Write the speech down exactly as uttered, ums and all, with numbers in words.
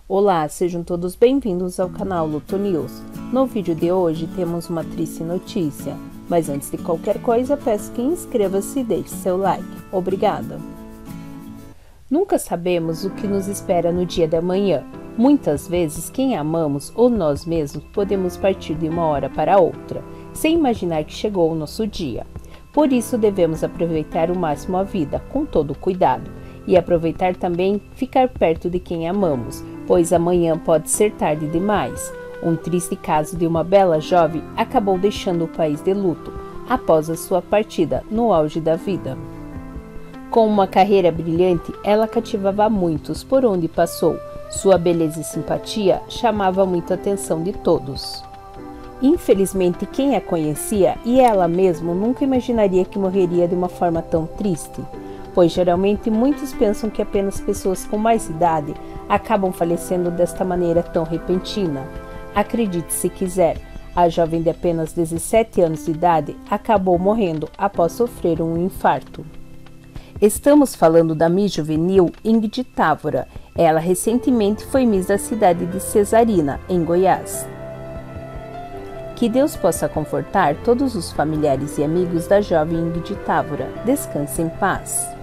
Olá, sejam todos bem-vindos ao canal Luto News. No vídeo de hoje temos uma triste notícia, mas antes de qualquer coisa peço que inscreva-se e deixe seu like. Obrigada! Nunca sabemos o que nos espera no dia de amanhã. Muitas vezes quem amamos ou nós mesmos podemos partir de uma hora para outra, sem imaginar que chegou o nosso dia. Por isso devemos aproveitar o máximo a vida, com todo cuidado, e aproveitar também ficar perto de quem amamos, pois amanhã pode ser tarde demais. Um triste caso de uma bela jovem acabou deixando o país de luto após a sua partida no auge da vida. Com uma carreira brilhante, ela cativava muitos por onde passou. Sua beleza e simpatia chamavam muito a atenção de todos. Infelizmente, quem a conhecia e ela mesma nunca imaginaria que morreria de uma forma tão triste, pois geralmente muitos pensam que apenas pessoas com mais idade acabam falecendo desta maneira tão repentina. Acredite se quiser, a jovem de apenas dezessete anos de idade acabou morrendo após sofrer um infarto. Estamos falando da Miss Juvenil Ingrid Távora. Ela recentemente foi Miss da cidade de Cesarina, em Goiás. Que Deus possa confortar todos os familiares e amigos da jovem Ingrid Távora. Descanse em paz.